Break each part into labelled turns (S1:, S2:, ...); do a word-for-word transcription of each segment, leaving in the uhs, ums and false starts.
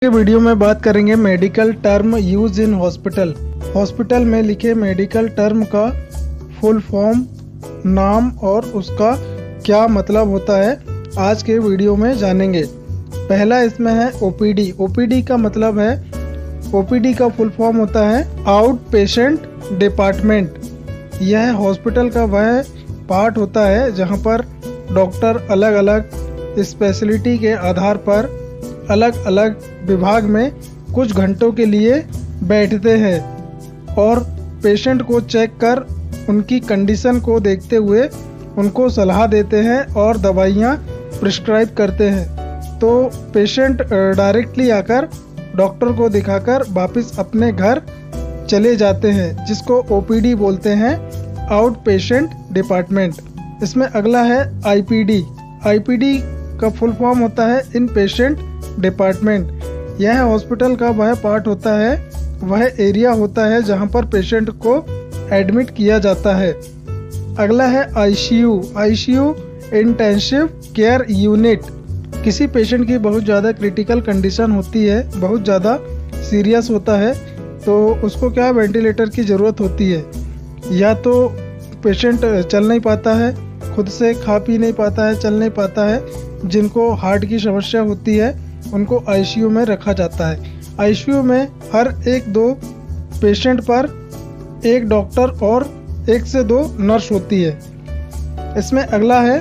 S1: के वीडियो में बात करेंगे medical term use in hospital. Hospital में लिखे मेडिकल टर्म का फुल फॉर्म, नाम और उसका क्या मतलब होता है आज के वीडियो में जानेंगे। पहला इसमें है ओपीडी। ओपीडी का मतलब है, ओपीडी का फुल फॉर्म होता है आउट पेशेंट डिपार्टमेंट। यह हॉस्पिटल का वह पार्ट होता है जहां पर डॉक्टर अलग अलग स्पेशलिटी के आधार पर अलग अलग विभाग में कुछ घंटों के लिए बैठते हैं और पेशेंट को चेक कर उनकी कंडीशन को देखते हुए उनको सलाह देते हैं और दवाइयाँ प्रिस्क्राइब करते हैं। तो पेशेंट डायरेक्टली आकर डॉक्टर को दिखाकर वापस अपने घर चले जाते हैं, जिसको ओपीडी बोलते हैं, आउट पेशेंट डिपार्टमेंट। इसमें अगला है आईपीडी। आईपीडी का फुल फॉर्म होता है इन पेशेंट डिपार्टमेंट। यह हॉस्पिटल का वह पार्ट होता है, वह एरिया होता है जहां पर पेशेंट को एडमिट किया जाता है। अगला है ICU. ICU intensive care unit. किसी पेशेंट की बहुत ज़्यादा क्रिटिकल कंडीशन होती है, बहुत ज़्यादा सीरियस होता है, तो उसको क्या वेंटिलेटर की ज़रूरत होती है। या तो पेशेंट चल नहीं पाता है, खुद से खा पी नहीं पाता है, चल नहीं पाता है, जिनको हार्ट की समस्या होती है उनको आईसीयू में रखा जाता है। आईसीयू में हर एक दो पेशेंट पर एक डॉक्टर और एक से दो नर्स होती है। इसमें अगला है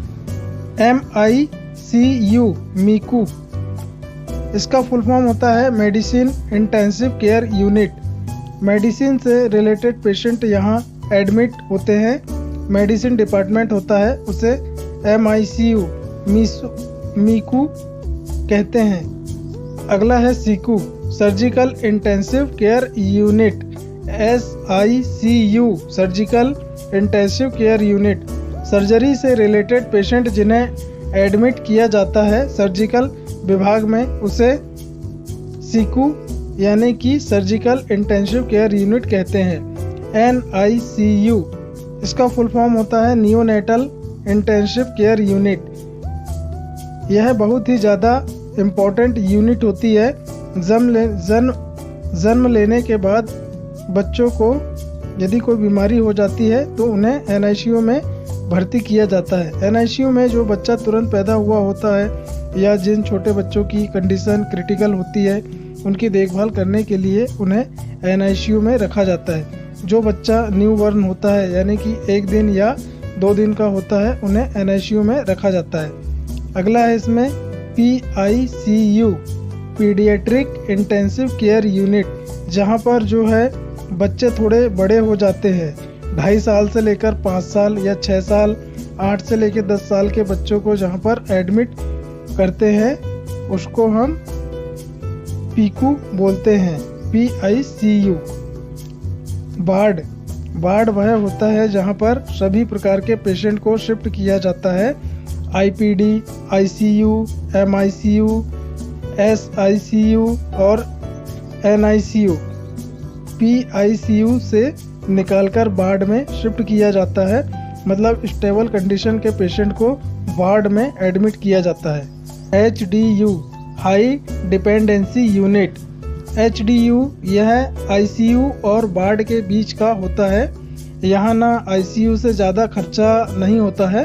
S1: एम आई सी यू मीकू। इसका फुल फॉर्म होता है medicine intensive care unit. Medicine से रिलेटेड पेशेंट यहाँ एडमिट होते हैं, मेडिसिन डिपार्टमेंट होता है, उसे एम आई सी यू मीकू कहते हैं। अगला है SICU, surgical intensive care unit. S I C U surgical intensive care unit. Surgery से रिलेटेड पेशेंट जिन्हें एडमिट किया जाता है सर्जिकल विभाग में, उसे सीकू यानी कि सर्जिकल इंटेंसिव केयर यूनिट कहते हैं। एन आई सी यू इसका फुल फॉर्म होता है नियोनेटल इंटेंसिव केयर यूनिट। यह बहुत ही ज़्यादा इम्पोर्टेंट यूनिट होती है। जन्म ले जन्म जन्म लेने के बाद बच्चों को यदि कोई बीमारी हो जाती है तो उन्हें एनआईसीयू में भर्ती किया जाता है। एनआईसीयू में जो बच्चा तुरंत पैदा हुआ होता है या जिन छोटे बच्चों की कंडीशन क्रिटिकल होती है, उनकी देखभाल करने के लिए उन्हें एनआईसीयू में रखा जाता है। जो बच्चा न्यू बॉर्न होता है यानी कि एक दिन या दो दिन का होता है, उन्हें एनआईसीयू में रखा जाता है। अगला है इसमें P I C U paediatric intensive care unit, जहां पर जो है बच्चे थोड़े बड़े हो जाते हैं, ढाई साल से लेकर पाँच साल या छः साल, आठ से लेकर दस साल के बच्चों को जहां पर एडमिट करते हैं उसको हम पीकू बोलते हैं, P I C U. Ward. Ward वह होता है जहां पर सभी प्रकार के पेशेंट को शिफ्ट किया जाता है। आईपीडी, आईसीयू, एमआईसीयू, एसआईसीयू और एनआईसीयू। पीआईसीयू से निकालकर वार्ड में शिफ्ट किया जाता है, मतलब स्टेबल कंडीशन के पेशेंट को वार्ड में एडमिट किया जाता है। HDU high dependency unit. HDU यह आईसीयू और वार्ड के बीच का होता है। यहाँ ना आईसीयू से ज़्यादा खर्चा नहीं होता है,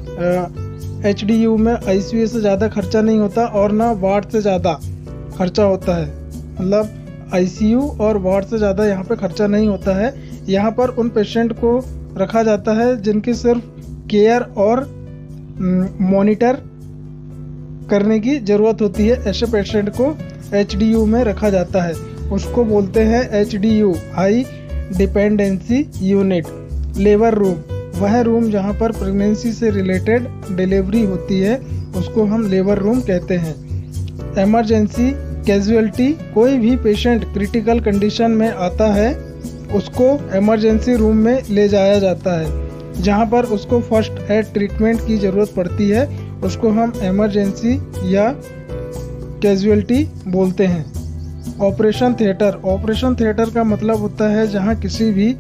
S1: एचडीयू में आईसीयू से ज़्यादा खर्चा नहीं होता और ना वार्ड से ज़्यादा खर्चा होता है, मतलब आईसीयू और वार्ड से ज़्यादा यहाँ पे खर्चा नहीं होता है। यहाँ पर उन पेशेंट को रखा जाता है जिनकी सिर्फ केयर और मॉनिटर करने की ज़रूरत होती है। ऐसे पेशेंट को एचडीयू में रखा जाता है, उसको बोलते हैं HDU high dependency unit. Labour room वह रूम जहाँ पर प्रेगनेंसी से रिलेटेड डिलीवरी होती है, उसको हम लेबर रूम कहते हैं। इमरजेंसी कैजुअलिटी, कोई भी पेशेंट क्रिटिकल कंडीशन में आता है उसको इमरजेंसी रूम में ले जाया जाता है, जहाँ पर उसको फर्स्ट एड ट्रीटमेंट की ज़रूरत पड़ती है, उसको हम इमरजेंसी या कैजुअलिटी बोलते हैं। Operation theatre. ऑपरेशन थिएटर का मतलब होता है जहाँ किसी भी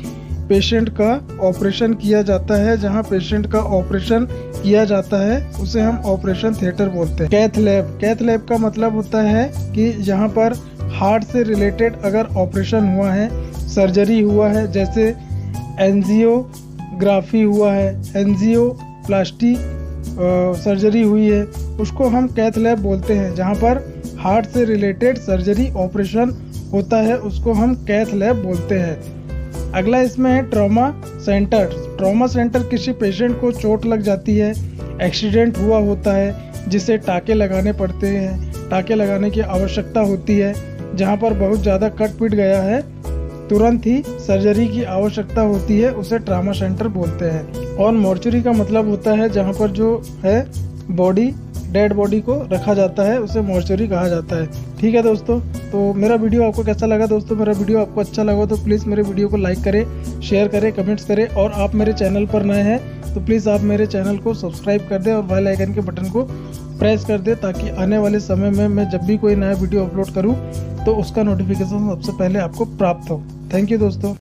S1: पेशेंट का ऑपरेशन किया जाता है, जहां पेशेंट का ऑपरेशन किया जाता है उसे हम ऑपरेशन थिएटर बोलते हैं। कैथ लैब, कैथ लैब का मतलब होता है कि यहाँ पर हार्ट से रिलेटेड अगर ऑपरेशन हुआ है, सर्जरी हुआ है, जैसे एंजियोग्राफी हुआ है, एंजियोप्लास्टी सर्जरी हुई है, उसको हम कैथ लैब बोलते हैं। जहाँ पर हार्ट से रिलेटेड सर्जरी ऑपरेशन होता है उसको हम कैथ लैब बोलते हैं। अगला इसमें है ट्रॉमा सेंटर। ट्रॉमा सेंटर किसी पेशेंट को चोट लग जाती है, एक्सीडेंट हुआ होता है जिसे टाँके लगाने पड़ते हैं, टाँके लगाने की आवश्यकता होती है, जहाँ पर बहुत ज़्यादा कट पिट गया है, तुरंत ही सर्जरी की आवश्यकता होती है, उसे ट्रॉमा सेंटर बोलते हैं। और मॉर्चरी का मतलब होता है जहाँ पर जो है बॉडी, डेड बॉडी को रखा जाता है, उसे मॉर्चरी कहा जाता है। ठीक है दोस्तों, तो मेरा वीडियो आपको कैसा लगा दोस्तों? मेरा वीडियो आपको अच्छा लगा तो प्लीज़ मेरे वीडियो को लाइक करें, शेयर करें, कमेंट्स करें। और आप मेरे चैनल पर नए हैं तो प्लीज़ आप मेरे चैनल को सब्सक्राइब कर दें और बेल आइकन के बटन को प्रेस कर दें, ताकि आने वाले समय में मैं जब भी कोई नया वीडियो अपलोड करूँ तो उसका नोटिफिकेशन सबसे पहले आपको प्राप्त हो। थैंक यू दोस्तों।